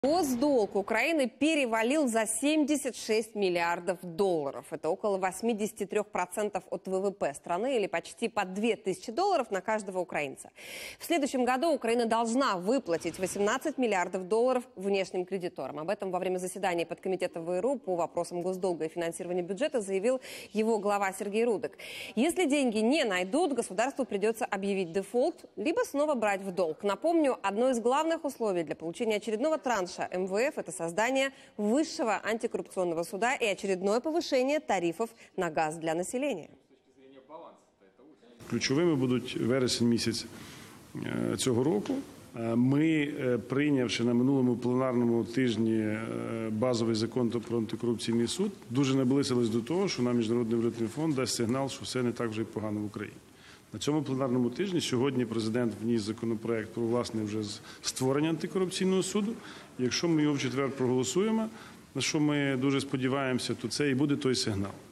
Госдолг Украины перевалил за 76 миллиардов долларов. Это около 83% от ВВП страны или почти по 2000 долларов на каждого украинца. В следующем году Украина должна выплатить 18 миллиардов долларов внешним кредиторам. Об этом во время заседания подкомитета ВРУ по вопросам госдолга и финансирования бюджета заявил его глава Сергей Рудок. Если деньги не найдут, государству придется объявить дефолт, либо снова брать в долг. Напомню, одно из главных условий для получения очередного транша МВФ – это создание высшего антикоррупционного суда и очередное повышение тарифов на газ для населения. Ключовими будуть вересень місяць цього року. Ми, прийнявши на минулому пленарному тижні базовий закон про антикорупційний суд, дуже наблизились до того, що нам Міжнародний валютний фонд дасть сигнал, що все не так вже й погано в Україні. На цьому пленарному тижні сьогодні президент вніс законопроект про власне вже створення антикорупційного суду. Якщо ми його в четвер проголосуємо, на що ми дуже сподіваємося, то це і буде той сигнал.